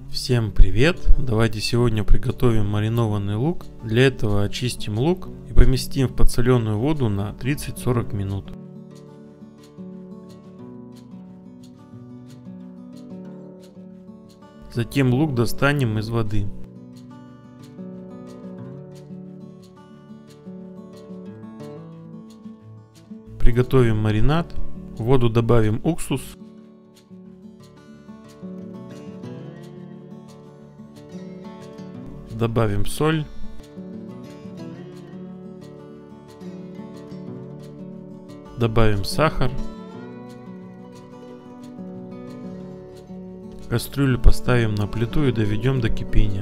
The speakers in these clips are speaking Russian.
Всем привет! Давайте сегодня приготовим маринованный лук. Для этого очистим лук и поместим в подсоленную воду на 30-40 минут. Затем лук достанем из воды. Приготовим маринад. В воду добавим уксус. Добавим соль. Добавим сахар. Кастрюлю поставим на плиту и доведем до кипения.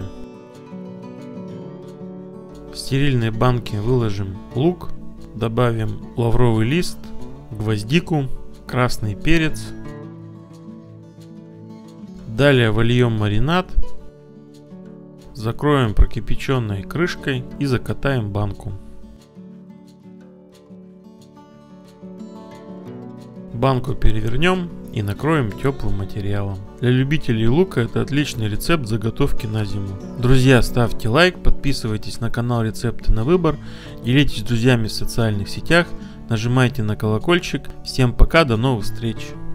В стерильной банке выложим лук. Добавим лавровый лист, гвоздику, красный перец. Далее вольем маринад. Закроем прокипяченной крышкой и закатаем банку. Банку перевернем и накроем теплым материалом. Для любителей лука это отличный рецепт заготовки на зиму. Друзья, ставьте лайк, подписывайтесь на канал Рецепты на выбор, делитесь с друзьями в социальных сетях, нажимайте на колокольчик. Всем пока, до новых встреч!